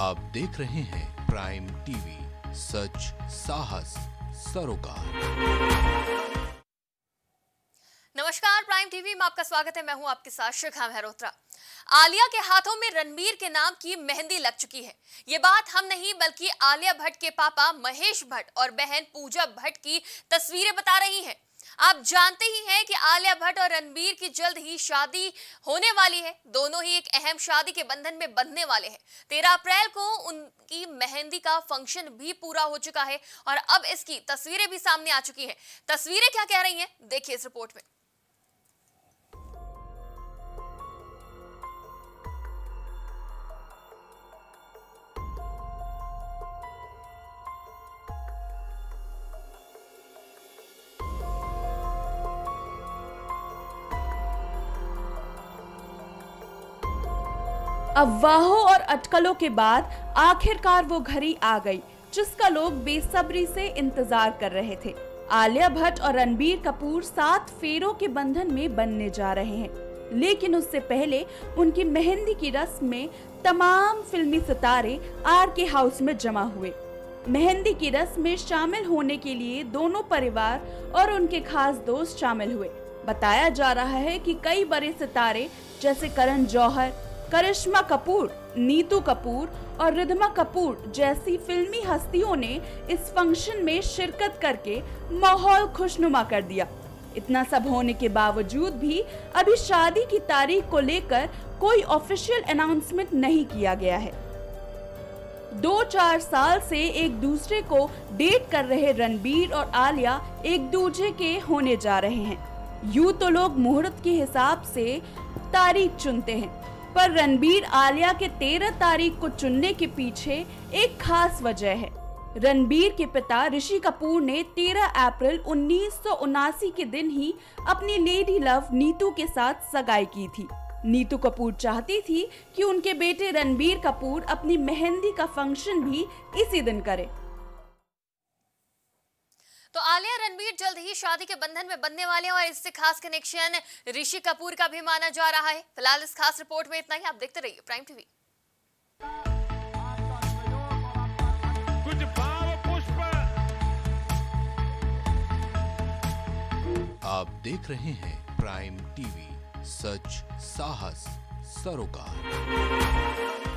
आप देख रहे हैं प्राइम टीवी, सच साहस सरोकार। नमस्कार, प्राइम टीवी में आपका स्वागत है। मैं हूं आपके साथ शिखा मेहरोत्रा। आलिया के हाथों में रणबीर के नाम की मेहंदी लग चुकी है। ये बात हम नहीं बल्कि आलिया भट्ट के पापा महेश भट्ट और बहन पूजा भट्ट की तस्वीरें बता रही हैं। आप जानते ही हैं कि आलिया भट्ट और रणबीर की जल्द ही शादी होने वाली है। दोनों ही एक अहम शादी के बंधन में बंधने वाले हैं। 13 अप्रैल को उनकी मेहंदी का फंक्शन भी पूरा हो चुका है और अब इसकी तस्वीरें भी सामने आ चुकी हैं। तस्वीरें क्या कह रही हैं, देखिए इस रिपोर्ट में। अफवाहों और अटकलों के बाद आखिरकार वो घड़ी आ गई जिसका लोग बेसब्री से इंतजार कर रहे थे। आलिया भट्ट और रणबीर कपूर 7 फेरों के बंधन में बनने जा रहे हैं, लेकिन उससे पहले उनकी मेहंदी की रस्म में तमाम फिल्मी सितारे आर.के. हाउस में जमा हुए। मेहंदी की रस्म में शामिल होने के लिए दोनों परिवार और उनके खास दोस्त शामिल हुए। बताया जा रहा है कि कई बड़े सितारे जैसे करण जौहर, करिश्मा कपूर, नीतू कपूर और रिद्धिमा कपूर जैसी फिल्मी हस्तियों ने इस फंक्शन में शिरकत करके माहौल खुशनुमा कर दिया। इतना सब होने के बावजूद भी अभी शादी की तारीख को लेकर कोई ऑफिशियल अनाउंसमेंट नहीं किया गया है। 2-4 साल से एक दूसरे को डेट कर रहे रणबीर और आलिया एक दूसरे के होने जा रहे हैं। यूं तो लोग मुहूर्त के हिसाब से तारीख चुनते हैं, पर रणबीर आलिया के 13 तारीख को चुनने के पीछे एक खास वजह है। रणबीर के पिता ऋषि कपूर ने 13 अप्रैल 1979 के दिन ही अपनी लेडी लव नीतू के साथ सगाई की थी। नीतू कपूर चाहती थी कि उनके बेटे रणबीर कपूर अपनी मेहंदी का फंक्शन भी इसी दिन करे। तो आलिया रणबीर जल्द ही शादी के बंधन में बंधने वाले हैं और इससे खास कनेक्शन ऋषि कपूर का भी माना जा रहा है। फिलहाल इस खास रिपोर्ट में इतना ही। आप देखते रहिए प्राइम टीवी। कुछ भाव पुष्प। आप देख रहे हैं प्राइम टीवी, सच साहस सरोकार।